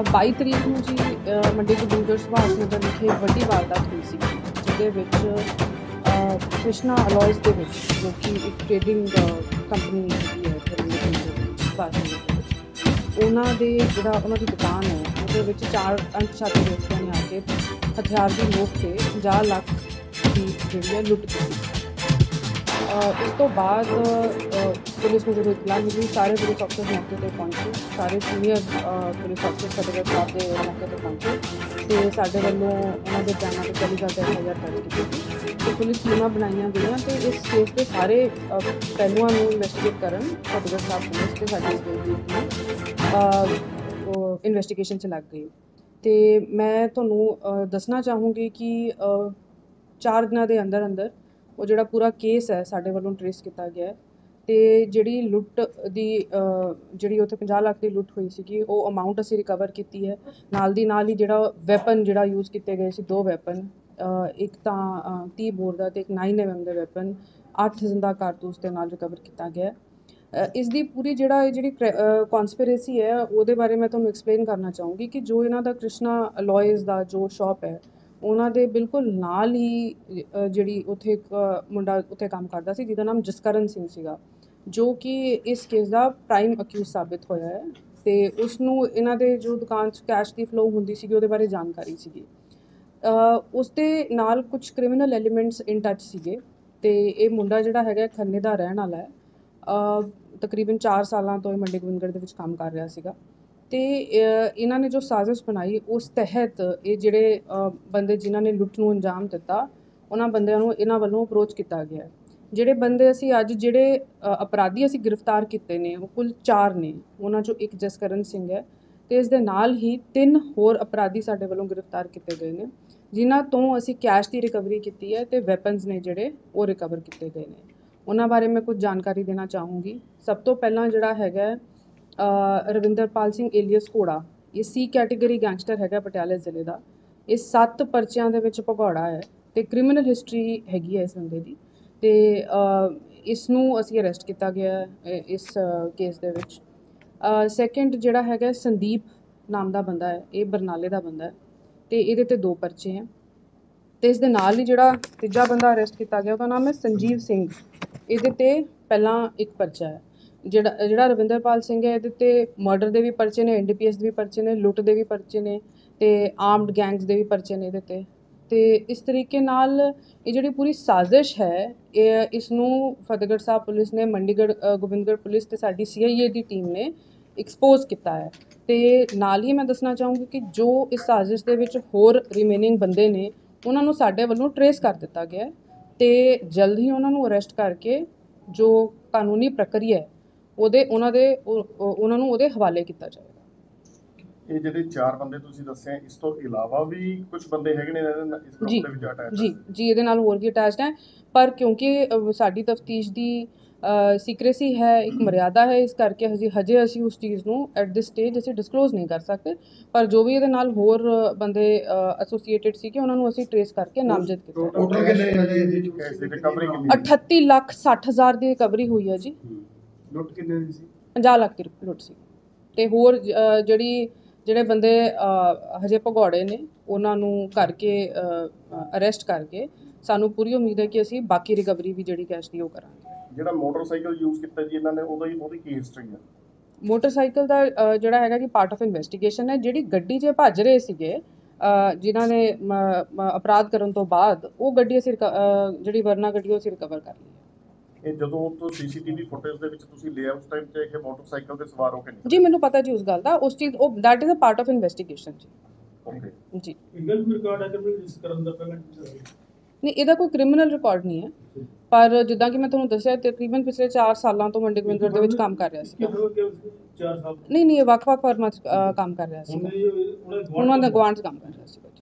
22 ਤਰੀਕ ਨੂੰ ਜੀ ਮੰਡੀ ਗੋਬਿੰਦਗੜ੍ਹ ਸੁਭਾਸ਼ ਨਗਰ ਵਿਖੇ ਵੱਡੀ ਵਾਰਦਾਤ ਹੋਈ ਸੀ, ਜਿਹਦੇ ਵਿੱਚ ਕ੍ਰਿਸ਼ਨਾ ਅਲੋਇਸ ਦੇ ਵਿੱਚ, ਜੋ ਕਿ ਇੱਕ ਟ੍ਰੇਡਿੰਗ ਕੰਪਨੀ ਹੈਗੀ ਹੈ ਸੁਭਾਸ਼ ਨਗਰ ਦੇ ਵਿੱਚ, ਉਹਨਾਂ ਦੀ ਦੁਕਾਨ ਹੈ, ਉਹਦੇ ਵਿੱਚ 4 ਅਣਪਛਾਤੇ ਵਿਅਕਤੀਆਂ ਨੇ ਆ ਕੇ ਹਥਿਆਰ ਦੀ ਨੋਕ 'ਤੇ 50 ਲੱਖ ਦੀ ਜਿਹੜੀ ਹੈ ਲੁੱਟ ਕੀਤੀ। ਇਸ ਤੋਂ ਬਾਅਦ ਪੁਲਿਸ ਨੂੰ ਜਦੋਂ ਇਤਲਾਹ ਮਿਲੀ, ਸਾਰੇ ਪੁਲਿਸ ਅਫਸਰ ਮੌਕੇ 'ਤੇ ਪਹੁੰਚੇ, ਸਾਰੇ ਸੀਨੀਅਰ ਪੁਲਿਸ ਅਫਸਰ ਫਤਿਹਗੜ੍ਹ ਸਾਹਿਬ ਦੇ ਮੌਕੇ 'ਤੇ ਪਹੁੰਚੇ ਅਤੇ ਸਾਡੇ ਵੱਲੋਂ ਉਹਨਾਂ ਦੇ ਬਿਆਨਾਂ 'ਤੇ 40 ਦਾ FIR ਦਰਜ ਕੀਤੀ ਸੀ ਅਤੇ ਪੁਲਿਸ ਟੀਮਾਂ ਬਣਾਈਆਂ ਗਈਆਂ ਅਤੇ ਇਸ ਕੇਸ ਦੇ ਸਾਰੇ ਪਹਿਲੂਆਂ ਨੂੰ ਇਨਵੈਸਟੀਗੇਟ ਕਰਨ ਫਤਿਹਗੜ੍ਹ ਸਾਹਿਬ ਪੁਲਿਸ ਅਤੇ ਸਾਡੀ ਸਟੇਟ ਦੀ ਇਨਵੈਸਟੀਗੇਸ਼ਨ 'ਚ ਲੱਗ ਗਈ। ਅਤੇ ਮੈਂ ਤੁਹਾਨੂੰ ਦੱਸਣਾ ਚਾਹੂੰਗੀ ਕਿ 4 ਦਿਨਾਂ ਦੇ ਅੰਦਰ ਅੰਦਰ ਉਹ ਜਿਹੜਾ ਪੂਰਾ ਕੇਸ ਹੈ ਸਾਡੇ ਵੱਲੋਂ ਟਰੇਸ ਕੀਤਾ ਗਿਆ ਅਤੇ ਜਿਹੜੀ ਲੁੱਟ ਦੀ ਜਿਹੜੀ ਉੱਥੇ 50 ਲੱਖ ਦੀ ਲੁੱਟ ਹੋਈ ਸੀਗੀ, ਉਹ ਅਮਾਊਂਟ ਅਸੀਂ ਰਿਕਵਰ ਕੀਤੀ ਹੈ। ਨਾਲ ਦੀ ਨਾਲ ਹੀ ਜਿਹੜਾ ਵੈਪਨ ਜਿਹੜਾ ਯੂਜ਼ ਕੀਤੇ ਗਏ ਸੀ, 2 ਵੈਪਨ, ਇੱਕ ਤਾਂ 30 ਬੋਰ ਦਾ ਅਤੇ ਇੱਕ 9mm ਦਾ ਵੈਪਨ, 8 ਜ਼ਿੰਦਾ ਕਾਰਤੂਸ ਦੇ ਨਾਲ ਰਿਕਵਰ ਕੀਤਾ ਗਿਆ। ਇਸ ਦੀ ਪੂਰੀ ਜਿਹੜੀ ਕੌਨਸਪੀਰੇਸੀ ਹੈ, ਉਹਦੇ ਬਾਰੇ ਮੈਂ ਤੁਹਾਨੂੰ ਐਕਸਪਲੇਨ ਕਰਨਾ ਚਾਹੂੰਗੀ ਕਿ ਜੋ ਇਹਨਾਂ ਦਾ ਕ੍ਰਿਸ਼ਨਾ ਅਲੋਇਸ ਦਾ ਜੋ ਸ਼ੌਪ ਹੈ, ਉਹਨਾਂ ਦੇ ਬਿਲਕੁਲ ਨਾਲ ਹੀ ਜਿਹੜੀ ਉੱਥੇ ਇੱਕ ਮੁੰਡਾ ਉੱਥੇ ਕੰਮ ਕਰਦਾ ਸੀ, ਜਿਹਦਾ ਨਾਮ ਜਸਕਰਨ ਸਿੰਘ ਸੀਗਾ, ਜੋ ਕਿ ਇਸ ਕੇਸ ਦਾ ਪ੍ਰਾਈਮ ਅਕਿਊਜ਼ ਸਾਬਿਤ ਹੋਇਆ ਹੈ ਅਤੇ ਉਸ ਨੂੰ ਇਹਨਾਂ ਦੇ ਜੋ ਦੁਕਾਨ 'ਚ ਕੈਸ਼ ਦੀ ਫਲੋ ਹੁੰਦੀ ਸੀਗੀ, ਉਹਦੇ ਬਾਰੇ ਜਾਣਕਾਰੀ ਸੀਗੀ। ਉਸ ਦੇ ਨਾਲ ਕੁਝ ਕ੍ਰਿਮੀਨਲ ਐਲੀਮੈਂਟਸ ਇਨ ਟੱਚ ਸੀਗੇ ਅਤੇ ਇਹ ਮੁੰਡਾ ਜਿਹੜਾ ਹੈਗਾ ਖੰਨੇ ਦਾ ਰਹਿਣ ਵਾਲਾ ਹੈ। ਤਕਰੀਬਨ 4 ਸਾਲਾਂ ਤੋਂ ਇਹ ਮੰਡੀ ਗੋਬਿੰਦਗੜ੍ਹ ਦੇ ਵਿੱਚ ਕੰਮ ਕਰ ਰਿਹਾ ਸੀਗਾ ਅਤੇ ਇਹਨਾਂ ਨੇ ਜੋ ਸਾਜ਼ਿਸ਼ ਬਣਾਈ, ਉਸ ਤਹਿਤ ਇਹ ਜਿਹੜੇ ਬੰਦੇ ਜਿਨ੍ਹਾਂ ਨੇ ਲੁੱਟ ਨੂੰ ਅੰਜਾਮ ਦਿੱਤਾ, ਉਹਨਾਂ ਬੰਦਿਆਂ ਨੂੰ ਇਹਨਾਂ ਵੱਲੋਂ ਅਪਰੋਚ ਕੀਤਾ ਗਿਆ। ਜਿਹੜੇ ਬੰਦੇ ਅਸੀਂ ਅੱਜ ਜਿਹੜੇ ਅਪਰਾਧੀ ਅਸੀਂ ਗ੍ਰਿਫਤਾਰ ਕੀਤੇ ਨੇ, ਉਹ ਕੁੱਲ 4 ਨੇ। ਉਹਨਾਂ 'ਚੋਂ ਇੱਕ ਜਸਕਰਨ ਸਿੰਘ ਹੈ ਅਤੇ ਇਸ ਦੇ ਨਾਲ ਹੀ 3 ਹੋਰ ਅਪਰਾਧੀ ਸਾਡੇ ਵੱਲੋਂ ਗ੍ਰਿਫਤਾਰ ਕੀਤੇ ਗਏ ਨੇ, ਜਿਨ੍ਹਾਂ ਤੋਂ ਅਸੀਂ ਕੈਸ਼ ਦੀ ਰਿਕਵਰੀ ਕੀਤੀ ਹੈ ਅਤੇ ਵੈਪਨਸ ਨੇ ਜਿਹੜੇ ਉਹ ਰਿਕਵਰ ਕੀਤੇ ਗਏ ਨੇ। ਉਹਨਾਂ ਬਾਰੇ ਮੈਂ ਕੁਝ ਜਾਣਕਾਰੀ ਦੇਣਾ ਚਾਹੂੰਗੀ। ਸਭ ਤੋਂ ਪਹਿਲਾਂ ਜਿਹੜਾ ਹੈਗਾ ਰਵਿੰਦਰਪਾਲ ਸਿੰਘ ਏਲੀਅਸ ਘੋੜਾ, ਇਹ C ਕੈਟੇਗਰੀ ਗੈਂਗਸਟਰ ਹੈਗਾ ਪਟਿਆਲੇ ਜ਼ਿਲ੍ਹੇ ਦਾ। ਇਹ 7 ਪਰਚਿਆਂ ਦੇ ਵਿੱਚ ਭਗੌੜਾ ਹੈ ਅਤੇ ਕ੍ਰਿਮੀਨਲ ਹਿਸਟਰੀ ਹੈਗੀ ਹੈ ਇਸ ਬੰਦੇ ਦੀ, ਅਤੇ ਇਸ ਨੂੰ ਅਸੀਂ ਅਰੈਸਟ ਕੀਤਾ ਗਿਆ ਇਸ ਕੇਸ ਦੇ ਵਿੱਚ। ਸੈਕਿੰਡ ਜਿਹੜਾ ਹੈਗਾ ਸੰਦੀਪ ਨਾਮ ਦਾ ਬੰਦਾ ਹੈ, ਇਹ ਬਰਨਾਲੇ ਦਾ ਬੰਦਾ ਹੈ ਅਤੇ ਇਹਦੇ 'ਤੇ 2 ਪਰਚੇ ਹੈ। ਅਤੇ ਇਸ ਦੇ ਨਾਲ ਹੀ ਜਿਹੜਾ ਤੀਜਾ ਬੰਦਾ ਅਰੈਸਟ ਕੀਤਾ ਗਿਆ, ਉਹਦਾ ਨਾਮ ਹੈ ਸੰਜੀਵ ਸਿੰਘ, ਇਹਦੇ 'ਤੇ ਪਹਿਲਾਂ 1 ਪਰਚਾ ਹੈ। ਜਿਹੜਾ ਰਵਿੰਦਰਪਾਲ ਸਿੰਘ ਹੈ, ਇਹਦੇ 'ਤੇ ਮਰਡਰ ਦੇ ਵੀ ਪਰਚੇ ਨੇ, NDPS ਦੇ ਵੀ ਪਰਚੇ ਨੇ, ਲੁੱਟ ਦੇ ਵੀ ਪਰਚੇ ਨੇ ਅਤੇ ਆਰਮਡ ਗੈਂਗਸ ਦੇ ਵੀ ਪਰਚੇ ਨੇ ਇਹਦੇ 'ਤੇ। ਅਤੇ ਇਸ ਤਰੀਕੇ ਨਾਲ ਇਹ ਜਿਹੜੀ ਪੂਰੀ ਸਾਜ਼ਿਸ਼ ਹੈ, ਇਸ ਨੂੰ ਫਤਿਹਗੜ੍ਹ ਸਾਹਿਬ ਪੁਲਿਸ ਨੇ, ਗੋਬਿੰਦਗੜ੍ਹ ਪੁਲਿਸ ਅਤੇ ਸਾਡੀ CIA ਦੀ ਟੀਮ ਨੇ ਐਕਸਪੋਜ਼ ਕੀਤਾ ਹੈ। ਅਤੇ ਨਾਲ ਹੀ ਮੈਂ ਦੱਸਣਾ ਚਾਹੂੰਗੀ ਕਿ ਜੋ ਇਸ ਸਾਜ਼ਿਸ਼ ਦੇ ਵਿੱਚ ਹੋਰ ਰਿਮੇਨਿੰਗ ਬੰਦੇ ਨੇ, ਉਹਨਾਂ ਨੂੰ ਸਾਡੇ ਵੱਲੋਂ ਟਰੇਸ ਕਰ ਦਿੱਤਾ ਗਿਆ ਅਤੇ ਜਲਦ ਹੀ ਉਹਨਾਂ ਨੂੰ ਅਰੈਸਟ ਕਰਕੇ ਜੋ ਕਾਨੂੰਨੀ ਪ੍ਰਕਿਰਿਆ ਹੈ ਉਹਨਾਂ ਨੂੰ ਉਹਦੇ ਹਵਾਲੇ ਕੀਤਾ ਜਾਏਗਾ। ਇਹ ਜਿਹੜੇ 4 ਬੰਦੇ ਤੁਸੀਂ ਦੱਸੇ, ਇਸ ਤੋਂ ਇਲਾਵਾ ਵੀ ਕੁਝ ਬੰਦੇ ਹੈਗੇ ਨੇ ਇਸ ਗਰੁੱਪ ਦੇ ਵਿੱਚ ਅਟੈਚ? ਜੀ ਇਹਦੇ ਨਾਲ ਹੋਰ ਵੀ ਅਟੈਚਡ ਹੈ, ਪਰ ਕਿਉਂਕਿ ਸਾਡੀ ਤਫਤੀਸ਼ ਦੀ ਸੀਕ੍ਰੇਸੀ ਹੈ, ਇੱਕ ਮਰਿਆਦਾ ਹੈ, ਇਸ ਕਰਕੇ ਹਜੇ ਅਸੀਂ ਉਸ ਚੀਜ਼ ਨੂੰ ਐਟ ਦਿਸ ਸਟੇਜ ਅਸੀਂ ਡਿਸਕਲੋਜ਼ ਨਹੀਂ ਕਰ ਸਕਦੇ। ਪਰ ਜੋ ਵੀ ਇਹਦੇ ਨਾਲ ਹੋਰ ਬੰਦੇ ਐਸੋਸੀਏਟਿਡ ਸੀਗੇ, ਉਹਨਾਂ ਨੂੰ ਅਸੀਂ ਟਰੇਸ ਕਰਕੇ ਨਾਮਜ਼ਦ ਕੀਤਾ। 38,60,000 ਦੀ ਰਿਕਵਰੀ ਹੋਈ ਹੈ ਜੀ। ਲੁੱਟ ਕਿੰਨੇ ਦੀ ਸੀ? 50 ਲੱਖ ਦੀ ਲੁੱਟ ਸੀ। ਅਤੇ ਹੋਰ ਜਿਹੜੇ ਬੰਦੇ ਹਜੇ ਭਗੌੜੇ ਨੇ, ਉਹਨਾਂ ਨੂੰ ਕਰਕੇ ਅਰੈਸਟ ਕਰਕੇ ਸਾਨੂੰ ਪੂਰੀ ਉਮੀਦ ਹੈ ਕਿ ਅਸੀਂ ਬਾਕੀ ਰਿਕਵਰੀ ਵੀ ਜਿਹੜੀ ਕੈਸ਼ ਦੀ ਉਹ ਕਰਾਂਗੇ। ਜਿਹੜਾ ਮੋਟਰਸਾਈਕਲ ਯੂਜ਼ ਕੀਤਾ ਜੀ ਇਹਨਾਂ ਨੇ, ਉਹਦੀ ਕੀ ਹਿਸਟਰੀ ਹੈ? ਮੋਟਰਸਾਈਕਲ ਦਾ ਜਿਹੜਾ ਹੈਗਾ ਜੀ ਪਾਰਟ ਆਫ ਇਨਵੈਸਟੀਗੇਸ਼ਨ ਹੈ। ਜਿਹੜੀ ਗੱਡੀ 'ਚ ਭੱਜ ਰਹੇ ਸੀਗੇ ਜਿਨ੍ਹਾਂ ਨੇ ਅਪਰਾਧ ਕਰਨ ਤੋਂ ਬਾਅਦ, ਉਹ ਗੱਡੀ ਅਸੀਂ ਜਿਹੜੀ ਵਰਨਾ ਗੱਡੀ ਉਹ ਅਸੀਂ ਰਿਕਵਰ ਕਰ ਲਈ। ਇਹ ਜਦੋਂ ਤੋਂ CCTV ਫੁਟੇਜ ਦੇ ਵਿੱਚ ਤੁਸੀਂ ਲਿਆ, ਉਸ ਟਾਈਮ 'ਤੇ ਇਹ ਮੋਟਰਸਾਈਕਲ 'ਤੇ ਸਵਾਰ ਹੋ ਕੇ ਨਿਕਲੇ? ਜੀ ਮੈਨੂੰ ਪਤਾ ਜੀ ਉਸ ਗੱਲ ਦਾ, ਉਸ ਚੀਜ਼ that is a part of investigation ਜੀ। ਓਕੇ ਜੀ। ਲੀਗਲ ਰਿਕਾਰਡ ਹੈ ਕਿ ਇਸ ਕਰਨ ਦਾ ਪਹਿਲਾਂ ਨਹੀਂ, ਇਹਦਾ ਕੋਈ ਕ੍ਰਿਮੀਨਲ ਰਿਕਾਰਡ ਨਹੀਂ ਹੈ, ਪਰ ਜਿੱਦਾਂ ਕਿ ਮੈਂ ਤੁਹਾਨੂੰ ਦੱਸਿਆ, ਤਕਰੀਬਨ ਪਿਛਲੇ 4 ਸਾਲਾਂ ਤੋਂ ਮੰਡੀ ਗੋਬਿੰਦਗੜ੍ਹ ਦੇ ਵਿੱਚ ਕੰਮ ਕਰ ਰਿਹਾ ਸੀ। 4 ਸਾਲ? ਨਹੀਂ, ਇਹ ਵੱਖ-ਵੱਖ ਫਰਮਾਂ 'ਚ ਕੰਮ ਕਰ ਰਿਹਾ ਸੀ, ਉਹਨਾਂ ਦਾ ਗੁਆਂਢ 'ਚ ਕੰਮ ਕਰ ਰਿਹਾ ਸੀ।